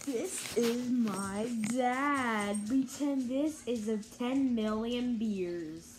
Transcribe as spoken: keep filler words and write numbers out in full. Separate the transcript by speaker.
Speaker 1: This is my dad. Pretend this is of ten million beers.